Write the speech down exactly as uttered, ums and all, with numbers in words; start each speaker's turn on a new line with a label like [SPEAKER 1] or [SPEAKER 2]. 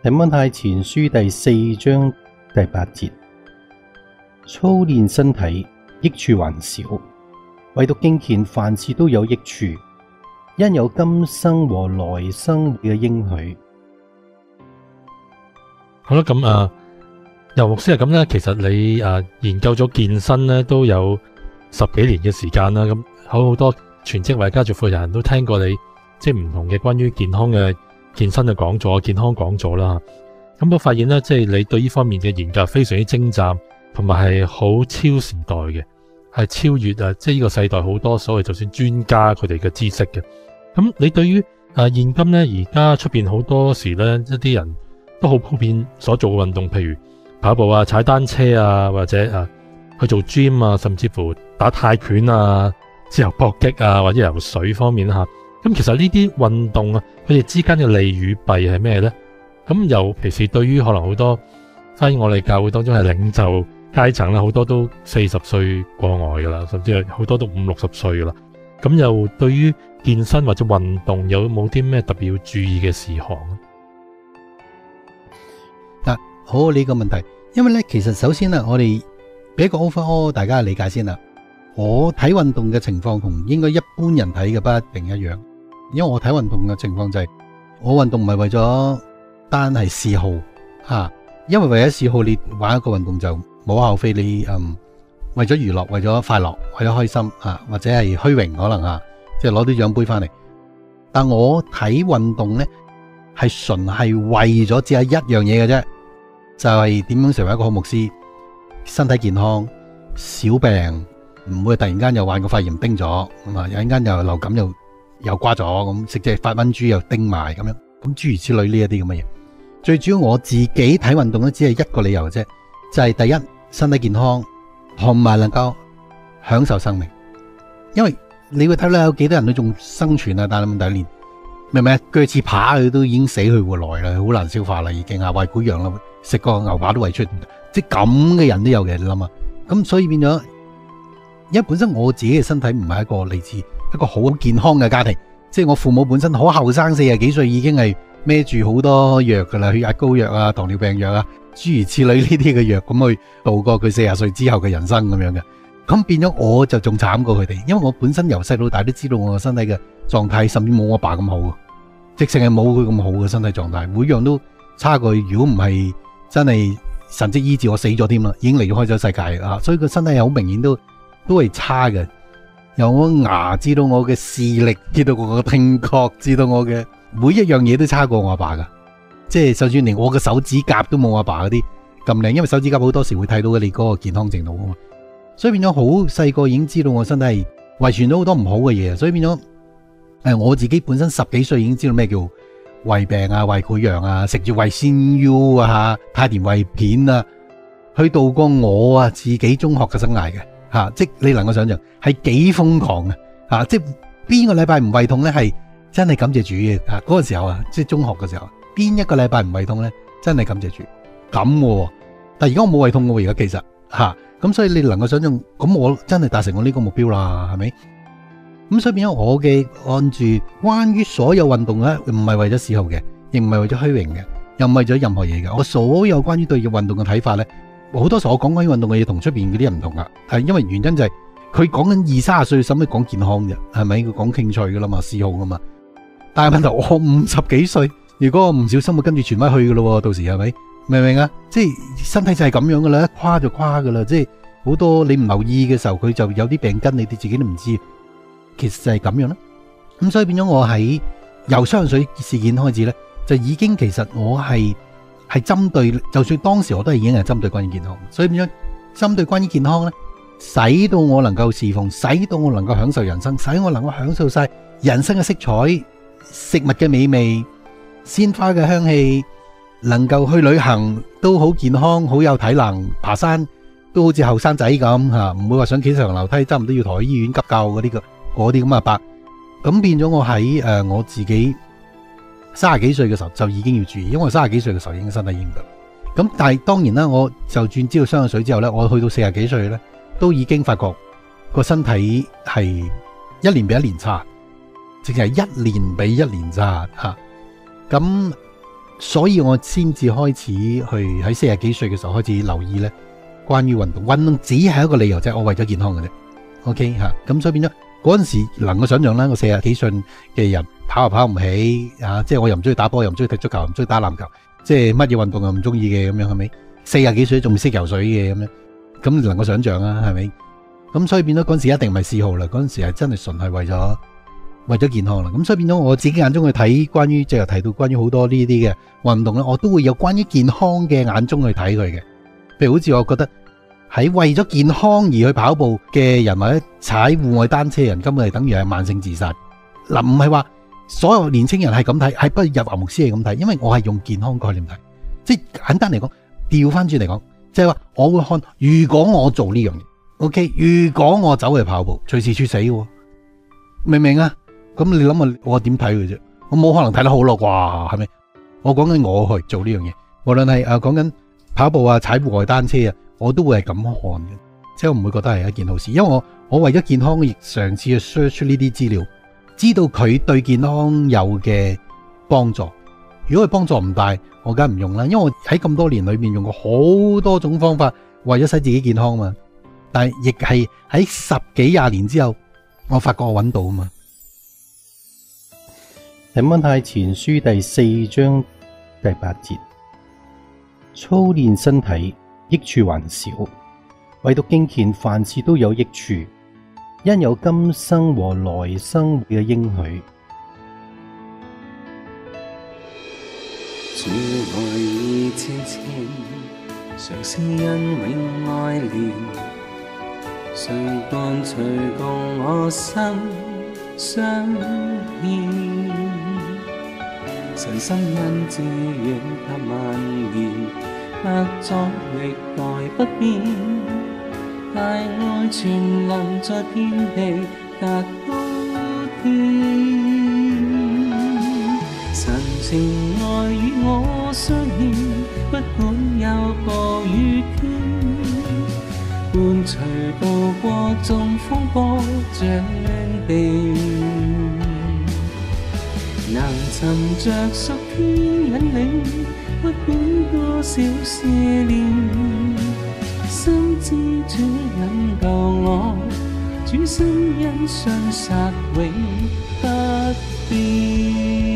[SPEAKER 1] 提摩太前書第四章第八節，操練身體益處還少，唯獨敬虔凡事都有益處，因有今生和來生嘅應許。
[SPEAKER 2] 好啦，咁啊，游牧師係咁咧，其實你啊研究咗健身咧都有十幾年嘅時間啦，咁好好多全職為家族婦人都聽過你即係唔同嘅關於健康嘅健身嘅講座、健康講座啦。咁我發現咧，即係你對呢方面嘅研究非常之精湛，同埋係好超時代嘅，係超越啊即係呢個世代好多所謂就算專家佢哋嘅知識嘅。咁你對於啊現今咧而家出邊好多時咧一啲人都好普遍所做嘅運動，譬如跑步啊、踩單車啊，或者啊去做 gym 啊，甚至乎打泰拳啊、自由搏擊啊，或者游水方面吓。咁其實呢啲運動啊，佢哋之間嘅利與弊係咩呢？咁尤其是對於可能好多翻我哋教會當中係領袖階層啦，好多都四十歲過外噶啦，甚至係好多都五六十歲噶啦。咁又對於健身或者運動有冇啲咩特別要注意嘅事項？
[SPEAKER 3] 嗱，好呢個問題，因為咧其實首先啦，我哋俾一個 overall 大家嘅理解先啦。我睇運動嘅情況同應該一般人睇嘅不一定一樣，因為我睇運動嘅情況就係、是、我運動唔係為咗單係嗜好吓、啊，因為為咗嗜好你玩一個運動就冇可厚非，你嗯為咗娛樂、為咗快樂、為咗開心啊，或者係虛榮可能啊，即係攞啲獎杯翻嚟。但我睇運動咧係純係為咗只係一樣嘢嘅啫，就係、是、點樣成為一個好牧師，身體健康，少病。唔會突然間又患個肺炎叮咗，咁啊，有陣間又流感又又瓜咗，咁食隻發瘟豬又叮埋咁樣，咁諸如此類呢一啲咁嘅嘢。最主要我自己睇運動咧，只係一個理由啫，就係、是、第一身體健康，同埋能夠享受生命。因為你會睇到有幾多人都仲生存啊，但係問題連明唔明啊？鋸齒扒佢都已經死去活來啦，好難消化啦，已經啊，胃潰瘍啦，食個牛扒都胃出，即係咁嘅人都有嘅，你諗下。咁所以變咗。因為本身我自己嘅身體唔係一個嚟自一個好健康嘅家庭，即係我父母本身好後生，四十幾歲已經係孭住好多藥噶啦，血壓高藥啊、糖尿病藥啊，諸如此類呢啲嘅藥，咁去度過佢四十歲之後嘅人生咁樣嘅。咁變咗我就仲慘過佢哋，因為我本身由細到大都知道我嘅身體嘅狀態，甚至冇我爸咁好，直情係冇佢咁好嘅身體狀態，每樣都差過。如果唔係真係神蹟醫治，我死咗添啦，已經離開咗世界啊！所以個身體好明顯都。都係差嘅，由我牙知道我嘅視力，知道我嘅聽覺，知道我嘅每一樣嘢都差過我阿爸噶，即係就算連我嘅手指甲都冇我阿爸嗰啲咁靚，因為手指甲好多時會睇到你嗰個健康程度啊嘛，所以變咗好細個已經知道我身體係遺傳咗好多唔好嘅嘢，所以變咗誒我自己本身十幾歲已經知道咩叫胃病啊、胃潰瘍啊，食住胃仙腰啊、太田胃片啊，去度過我啊自己中學嘅生涯嘅。吓、啊，即你能夠想象係幾瘋狂嘅吓、啊，即邊個禮拜唔胃痛咧？係真係感謝主嘅吓，嗰、啊那個時候啊，即中學嘅時候，邊一個禮拜唔胃痛咧？真係感謝主咁嘅。但係而家我冇胃痛嘅，而家其實吓，咁、啊、所以你能夠想象，咁我真係達成我呢個目標啦，係咪？咁所以變咗我嘅按住關於所有運動咧，唔係為咗嗜好嘅，亦唔係為咗虛榮嘅，又唔係為咗任何嘢嘅。我所有關於對運動嘅睇法咧。好多時候我講關於運動嘅嘢同出邊嗰啲人唔同噶，係因為原因就係佢講緊二三十歲，使乜講健康啫？係咪？佢講興趣噶啦嘛，嗜好噶嘛。但係問題我五十幾歲，如果我唔小心，我跟住傳翻去噶咯，到時係咪？明唔明啊？即係身體就係咁樣噶啦，一垮就垮噶啦。即係好多你唔留意嘅時候，佢就有啲病根，你哋自己都唔知。其實就係咁樣啦。咁所以變咗我喺由雙水事件開始咧，就已經其實我係。係針對，就算當時我都係已經係針對關於健康，所以變咗針對關於健康咧，使到我能夠侍奉，使到我能夠享受人生，使我能夠享受晒人生嘅色彩、食物嘅美味、鮮花嘅香氣，能夠去旅行都好健康、好有體能，爬山都好似後生仔咁吓，唔會話上幾層樓梯，差唔多要抬去醫院急救嗰啲嘅，嗰啲咁阿伯，咁變咗我喺誒、呃、我自己。三十幾歲嘅時候就已經要注意，因為我三十幾歲嘅時候已經身體已經唔得。咁但係當然啦，我就轉知道雙氧水之後咧，我去到四十幾歲咧，都已經發覺個身體係一年比一年差，直情係一年比一年差吓。咁所以我先至開始去喺四十幾歲嘅時候開始留意咧，關於運動，運動只係一個理由，即係我為咗健康嘅啫。OK 嚇，咁所以變咗嗰陣時能夠想象啦，我四十幾歲嘅人跑又跑唔起啊，即係我又唔中意打波，又唔中意踢足球，又唔中意打籃球，即係乜嘢運動又唔中意嘅咁樣，係咪？四十幾歲仲識游水嘅咁樣，咁能夠想象啦，係咪？咁所以變咗嗰陣時一定唔係嗜好啦，嗰陣時係真係純係為咗為咗健康啦。咁所以變咗我自己眼中去睇關於即係提到關於好多呢啲嘅運動咧，我都會有關於健康嘅眼中去睇佢嘅。譬如好似我覺得喺為咗健康而去跑步嘅人，或者踩戶外單車人，根本係等於係慢性自殺。嗱，唔係話所有年青人係咁睇，係不入牛牧師係咁睇，因為我係用健康概念睇，即係簡單嚟講，調翻轉嚟講，即係話我會看，如果我做呢樣嘢 ，OK， 如果我走去跑步，隨時猝死嘅，明唔明啊？咁你諗下，我點睇佢啫？我冇可能睇得好咯啩，係咪？我講緊我去做呢樣嘢，無論係誒講緊跑步啊、踩戶外單車啊，我都會係咁看嘅，即係我唔會覺得係一件好事，因為我我為咗健康，亦嘗試去 search 呢啲資料，知道佢對健康有嘅幫助。如果佢幫助唔大，我梗係唔用啦，因為我喺咁多年裏面用過好多種方法，為咗使自己健康嘛。但係亦係喺十幾廿年之後，我發覺我揾到啊嘛。
[SPEAKER 1] 提摩太前書第四章第八節，操練身體益處還少，唯獨敬虔凡事都有益處，因有今生和來生嘅應許。
[SPEAKER 4] 主愛意千千，常是因永愛憐，誰伴隨共我心相牽。神心恩賜遠及萬年，百作歷代不變，大愛全能在遍地達高天。神情愛與我相牽，不管有暴雨天，伴隨渡過眾風波障地，能尋着屬天引領，不管多少試煉，深知主引導我，主心恩信實永不變。